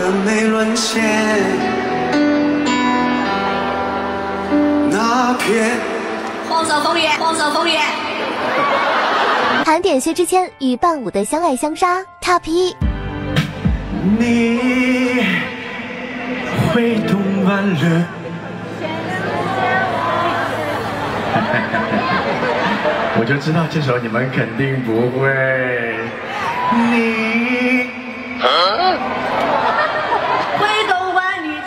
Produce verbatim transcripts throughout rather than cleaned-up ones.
的美沦陷，那片黄色枫叶，黄色枫叶。 盘点薛之谦与伴舞的相爱相杀 Top 一。 你挥动万人。我就知道这首你们肯定不会。你挥动万里，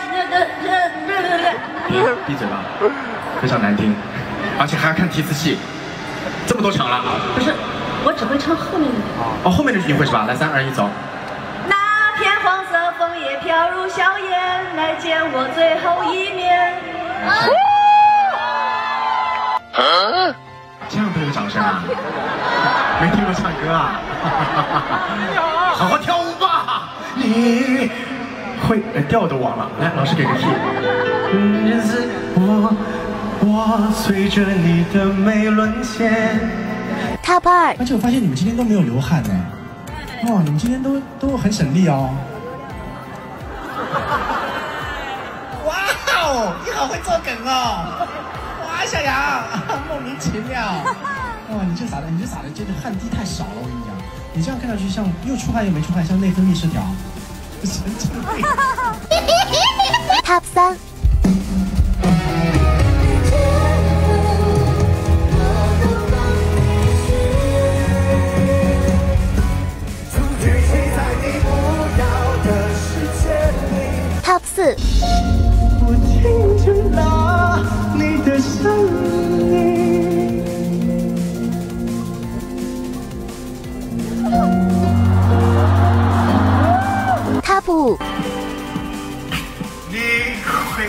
闭闭嘴吧，非常难听，而且还要看提词器，这么多场了。 不是，我只会唱后面的。 哦，后面的句你会是吧？来，三二一，走。 那片黄色枫叶飘入硝烟，来见我最后一面。 啊这样都有掌声啊？没听过唱歌啊？好好跳舞吧！你会呃调都忘了，来，老师给个 key。日子我我随着你的美沦陷。 Top 二。 而且我发现你们今天都没有流汗呢。哇，你们今天都都很省力哦。哇哦，你好会做梗哦！哇，小杨，莫名其妙。哇，你这撒的，你这撒的，这个汗滴太少了，我跟你讲，你这样看上去像又出汗又没出汗，像内分泌失调，神经病。 Top 三。Top 四。 我听见了你的声音。 Top 五。 你会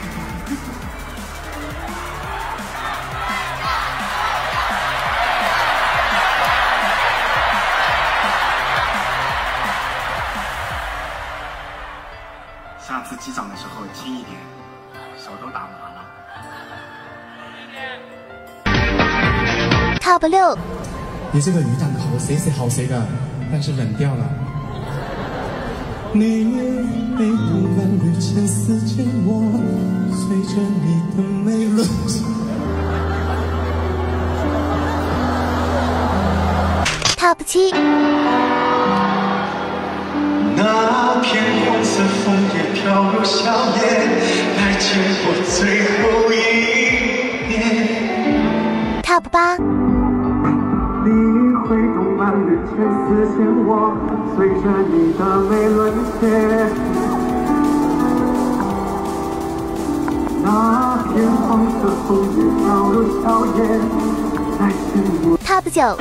下次击掌的时候轻一点，手都打麻了。Top 六。 你这个鱼蛋好谁谁好谁的，但是冷掉了。你挥动万缕千丝间，我随着你的美沦陷。 Top 七。 那片黄色枫叶飘入硝烟，来见我最后一面。 Top 八。 你挥动万缕千丝间，我随着你的美沦陷。那片黄色枫叶飘入硝烟，来见我。 Top 九。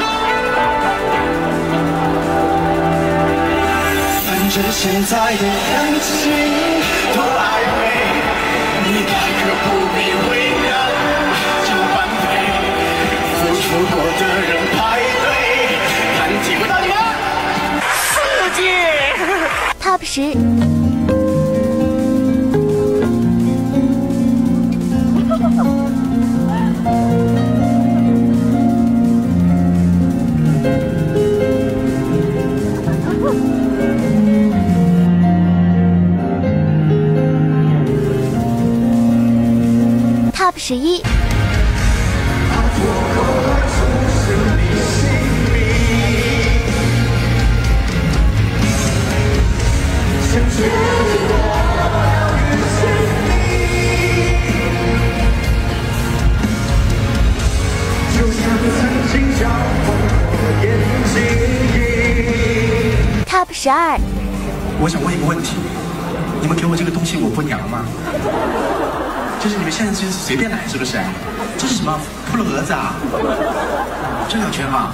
反正现在的感情多暧昧，你大可不必为难就般配，付出过的人排队，看体会到你们刺激。 Top 十。Top 十一。Top 十二。 我想问一个问题，你们给我这个东西我不娘吗？就是你们现在就是随便来是不是？这是什么扑棱蛾子啊？这两圈啊！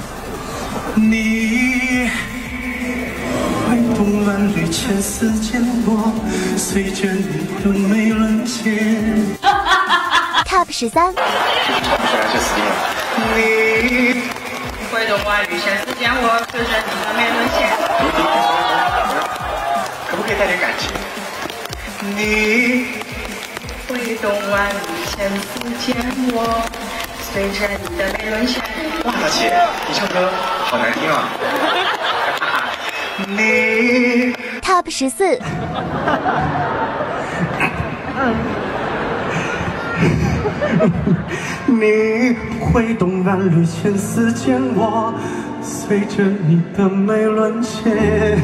你挥动万缕千丝间，我随着你的美沦陷。 Top 十三。 你挥动万缕千丝间，我随着你的美沦陷。 可不可以带点感情？你挥动万缕千丝间，我随着你的美沦陷。 哇，大姐，你唱歌好难听啊！你 Top 十四。 你挥动万缕千丝间，我随着你的眉轮切。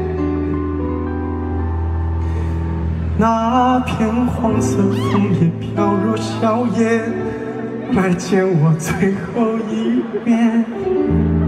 那片黄色枫叶飘入小夜，来见我最后一面。